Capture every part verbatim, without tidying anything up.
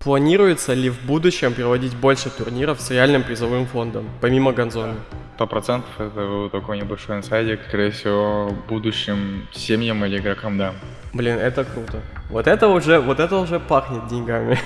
Планируется ли в будущем проводить больше турниров с реальным призовым фондом, помимо Ганзоны? Сто процентов это был такой небольшой инсайдик. Скорее всего, будущим семьям или игрокам, да. Блин, это круто. Вот это уже, вот это уже пахнет деньгами.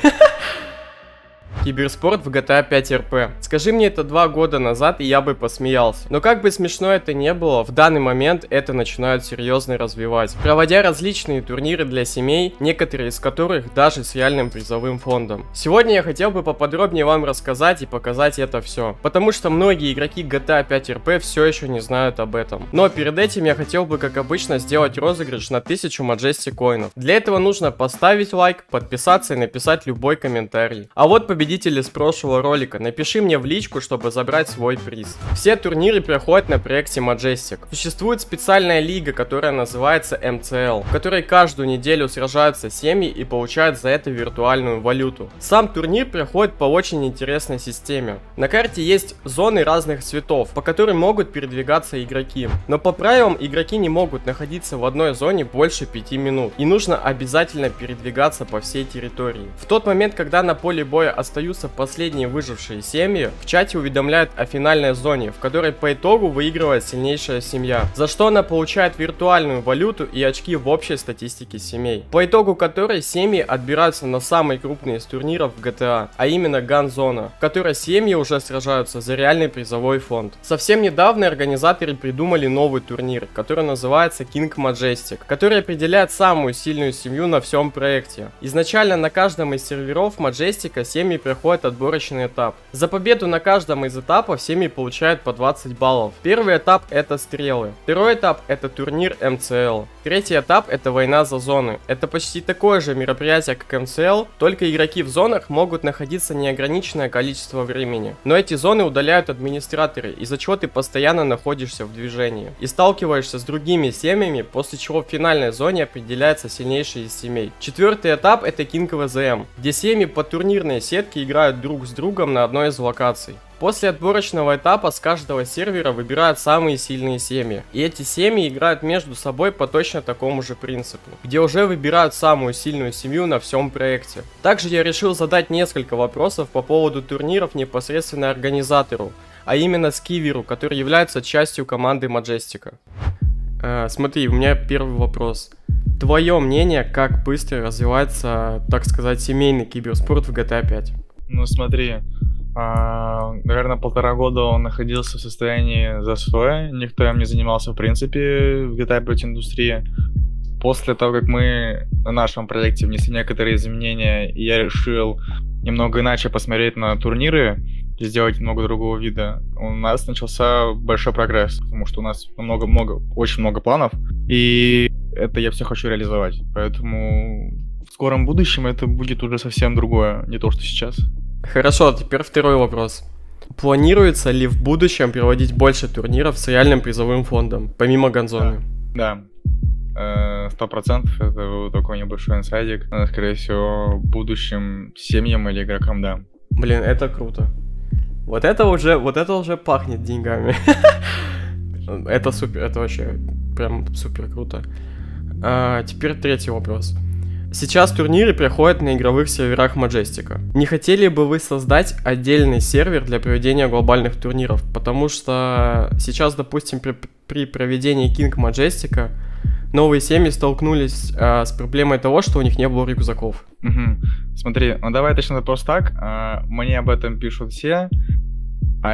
Киберспорт в джи ти эй пять эр пи. Скажи мне это два года назад, и я бы посмеялся. Но как бы смешно это не было, в данный момент это начинают серьезно развивать, проводя различные турниры для семей, некоторые из которых даже с реальным призовым фондом. Сегодня я хотел бы поподробнее вам рассказать и показать это все, потому что многие игроки джи ти эй пять эр пи все еще не знают об этом. Но перед этим я хотел бы, как обычно, сделать розыгрыш на тысячу Majestic коинов. Для этого нужно поставить лайк, подписаться и написать любой комментарий. А вот победитель с прошлого ролика, напиши мне в личку, чтобы забрать свой приз. Все турниры проходят на проекте Majestic. Существует специальная лига, которая называется эм си эл, в которой каждую неделю сражаются семьи и получают за это виртуальную валюту. Сам турнир проходит по очень интересной системе. На карте есть зоны разных цветов, по которым могут передвигаться игроки. Но по правилам игроки не могут находиться в одной зоне больше пяти минут. И нужно обязательно передвигаться по всей территории. В тот момент, когда на поле боя остаются последние выжившие семьи, в чате уведомляют о финальной зоне, в которой по итогу выигрывает сильнейшая семья, за что она получает виртуальную валюту и очки в общей статистике семей, по итогу которой семьи отбираются на самый крупный из турниров в джи ти эй, а именно Ганзона, в которой семьи уже сражаются за реальный призовой фонд. Совсем недавно организаторы придумали новый турнир, который называется King Majestic, который определяет самую сильную семью на всем проекте. Изначально на каждом из серверов Majestic семьи проходит отборочный этап. За победу на каждом из этапов семьи получают по двадцать баллов. Первый этап это стрелы. Второй этап это турнир эм си эл. Третий этап это война за зоны. Это почти такое же мероприятие, как эм си эл, только игроки в зонах могут находиться неограниченное количество времени. Но эти зоны удаляют администраторы, из-за чего ты постоянно находишься в движении. И сталкиваешься с другими семьями, после чего в финальной зоне определяется сильнейший из семей. Четвертый этап это King ви зет эм, где семьи по турнирной сетке играют друг с другом на одной из локаций. После отборочного этапа с каждого сервера выбирают самые сильные семьи. И эти семьи играют между собой по точно такому же принципу, где уже выбирают самую сильную семью на всем проекте. Также я решил задать несколько вопросов по поводу турниров непосредственно организатору, а именно Скиверу, который является частью команды Majestic. Э, смотри, у меня первый вопрос. Твое мнение, как быстро развивается, так сказать, семейный киберспорт в джи ти эй пять? Ну смотри, а, наверное, полтора года он находился в состоянии застоя, никто им не занимался в принципе в джи ти эй пять индустрии. После того, как мы на нашем проекте внесли некоторые изменения, и я решил немного иначе посмотреть на турниры, сделать много другого вида, у нас начался большой прогресс, потому что у нас много-много, очень много планов, и это я все хочу реализовать. Поэтому в скором будущем это будет уже совсем другое, не то, что сейчас. Хорошо, теперь второй вопрос. Планируется ли в будущем проводить больше турниров с реальным призовым фондом, помимо Ганзоны? Да, сто процентов это был такой небольшой инсайдик. Скорее всего, будущим семьям или игрокам, да. Блин, это круто. Вот это уже, вот это уже пахнет деньгами. Это супер, это вообще прям супер круто. А, теперь третий вопрос. Сейчас турниры проходят на игровых серверах Majestic. Не хотели бы вы создать отдельный сервер для проведения глобальных турниров? Потому что сейчас, допустим, при, при проведении King Majestic новые семьи столкнулись а, с проблемой того, что у них не было рюкзаков. Угу. Смотри, ну давай точно вопрос так. А, мне об этом пишут все, а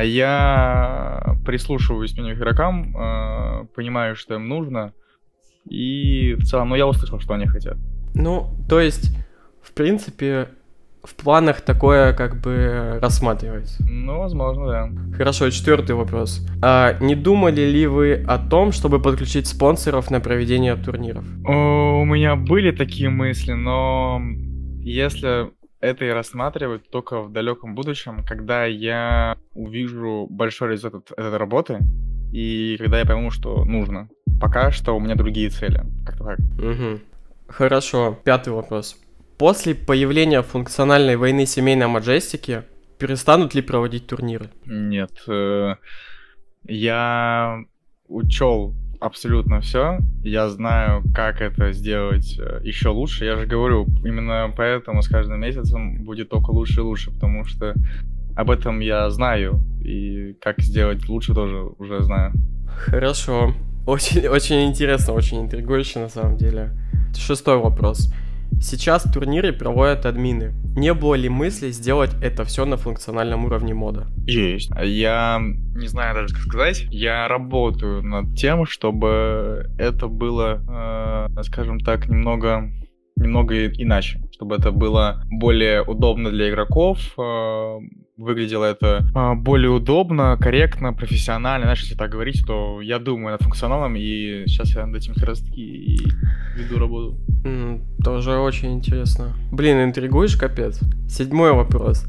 я прислушиваюсь к игрокам, а, понимаю, что им нужно, и в целом, ну я услышал, что они хотят. Ну, то есть, в принципе, в планах такое как бы рассматривается. Ну, возможно, да. Хорошо, четвертый вопрос. А не думали ли вы о том, чтобы подключить спонсоров на проведение турниров? О, у меня были такие мысли, но если это и рассматривать только в далеком будущем, когда я увижу большой результат этой работы и когда я пойму, что нужно. Пока что у меня другие цели. Как-то так. Угу. Хорошо, пятый вопрос. После появления функциональной войны семей на Majestic перестанут ли проводить турниры? Нет. Э, я учел абсолютно все. Я знаю, как это сделать э, еще лучше. Я же говорю, именно поэтому с каждым месяцем будет только лучше и лучше, потому что об этом я знаю, и как сделать лучше тоже уже знаю. Хорошо. Очень, очень интересно, очень интригующе на самом деле. Шестой вопрос. Сейчас турниры проводят админы. Не было ли мысли сделать это все на функциональном уровне мода? Есть. Я не знаю даже, как сказать. Я работаю над тем, чтобы это было, э, скажем так, немного, немного иначе. Чтобы это было более удобно для игроков, э, выглядело это э, более удобно, корректно, профессионально. Знаешь, если так говорить, то я думаю над функционалом, и сейчас я над этим как раз таки и веду работу. Mm, тоже очень интересно. Блин, интригуешь, капец. Седьмой вопрос.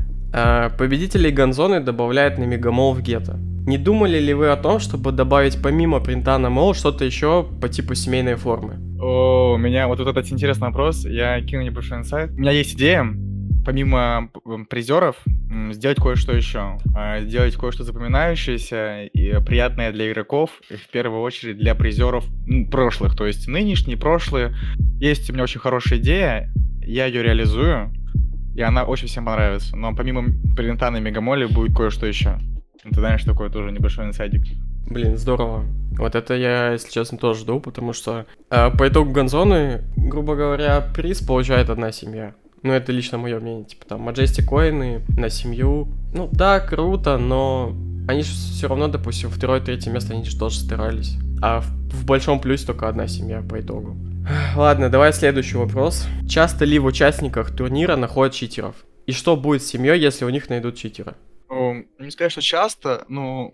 А, победителей Ганзоны добавляют на Мегамол в гетто. Не думали ли вы о том, чтобы добавить помимо принта на мол что-то еще по типу семейной формы? О, у меня вот этот интересный вопрос. Я кину небольшой инсайт. У меня есть идея, помимо призеров, сделать кое-что еще. Сделать кое-что запоминающееся и приятное для игроков, и в первую очередь для призеров прошлых, то есть нынешние, прошлые. Есть у меня очень хорошая идея, я ее реализую, и она очень всем понравится. Но помимо принта на Мегамоле будет кое-что еще. Ты знаешь, такой тоже небольшой инсайдик. Блин, здорово. Вот это я, если честно, тоже жду, потому что э, по итогу Ганзоны, грубо говоря, приз получает одна семья. Ну, это лично мое мнение. Типа там Majestic коины на семью. Ну да, круто, но они же все равно, допустим, второе-третье место они же тоже старались. А в, в большом плюсе только одна семья по итогу. Ладно, давай следующий вопрос. Часто ли в участниках турнира находят читеров? И что будет с семьей, если у них найдут читера? Ну, не сказать, что часто, но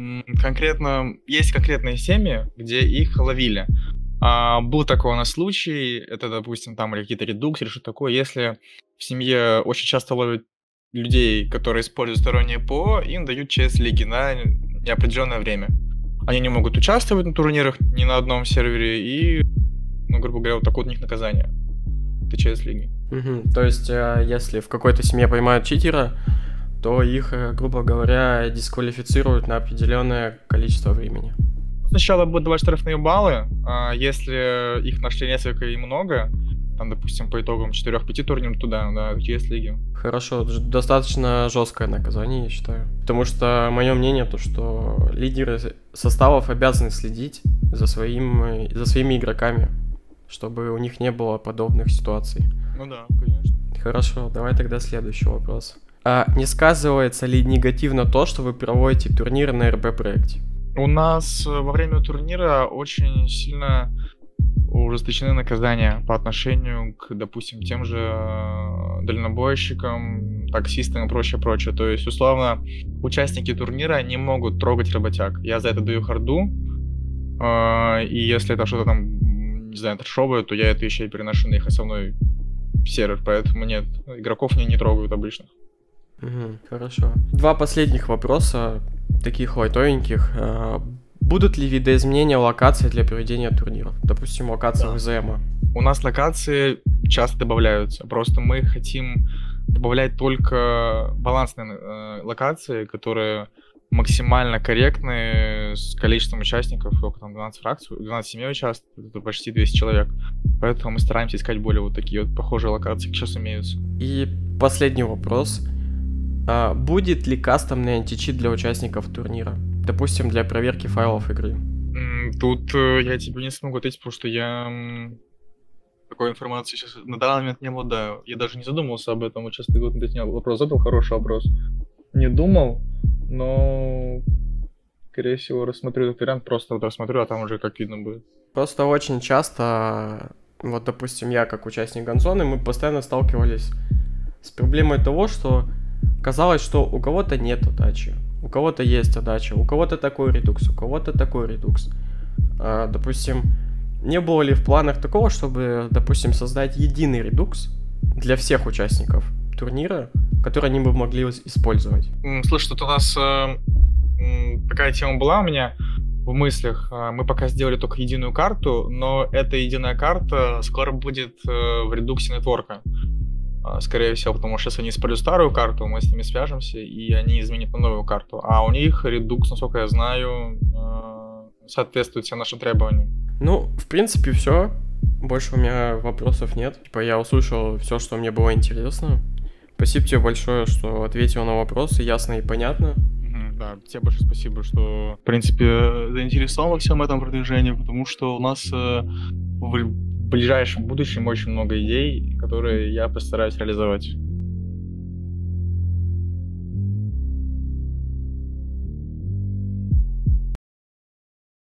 конкретно есть конкретные семьи, где их ловили. А, был такой у нас случай, это, допустим, там или какие-то редуксы или что такое, если в семье очень часто ловят людей, которые используют сторонние ПО, им дают ЧС-лиги на неопределенное время. Они не могут участвовать на турнирах ни на одном сервере, и, ну, грубо говоря, вот такое вот у них наказание. Это ЧС-лиги. Угу. То есть, если в какой-то семье поймают читера, то их, грубо говоря, дисквалифицируют на определенное количество времени. Сначала будут давать штрафные баллы, а если их нашли несколько и много, там, допустим, по итогам четырех-пяти турниров туда, да, ЧС лиги. Хорошо, достаточно жесткое наказание, я считаю. Потому что мое мнение то, что лидеры составов обязаны следить за, своим, за своими игроками, чтобы у них не было подобных ситуаций. Ну да, конечно. Хорошо, давай тогда следующий вопрос. А не сказывается ли негативно то, что вы проводите турниры на эр бэ проекте? У нас во время турнира очень сильно ужесточены наказания по отношению к, допустим, тем же дальнобойщикам, таксистам и прочее, прочее. То есть, условно, участники турнира не могут трогать работяг. Я за это даю харду, и если это что-то там, не знаю, трэшовое, то я это еще и переношу на их основной сервер, поэтому нет, игроков не, не трогают обычных. Угу, хорошо. Два последних вопроса, таких лайтовеньких. Будут ли видоизменения локаций для проведения турниров? Допустим, локация да. ВЗМа. У нас локации часто добавляются. Просто мы хотим добавлять только балансные э, локации, которые максимально корректны с количеством участников. Сколько там, двенадцать фракций, двенадцать семей участвует, это почти двести человек. Поэтому мы стараемся искать более вот такие вот похожие локации, как сейчас имеются. И последний вопрос. А будет ли кастомный античит для участников турнира? Допустим, для проверки файлов игры. Тут э, я тебе не смогу ответить, потому что я м, такой информации сейчас на данный момент не обладаю. Я даже не задумывался об этом. Вот сейчас ты вот вопрос задал, хороший вопрос. Не думал, но, скорее всего, рассмотрю этот вариант, просто вот рассмотрю, а там уже как видно будет. Просто очень часто, вот, допустим, я как участник Ганзоны, мы постоянно сталкивались с проблемой того, что казалось, что у кого-то нет отдачи, у кого-то есть отдача, у кого-то такой редукс, у кого-то такой редукс. А, допустим, не было ли в планах такого, чтобы, допустим, создать единый редукс для всех участников турнира, который они бы могли использовать? Слушай, тут у нас э, такая тема была у меня в мыслях. Мы пока сделали только единую карту, но эта единая карта скоро будет э, в редуксе нетворка. Скорее всего, потому что сейчас они используют старую карту, мы с ними свяжемся, и они изменят на новую карту. А у них редукс, насколько я знаю, соответствует всем нашим требованиям. Ну, в принципе, все. Больше у меня вопросов нет. Типа, я услышал все, что мне было интересно. Спасибо тебе большое, что ответил на вопросы ясно и понятно. Да, тебе большое спасибо, что, в принципе, заинтересован во всем этом продвижении, потому что у нас э, в ближайшем будущем очень много идей, которые я постараюсь реализовать.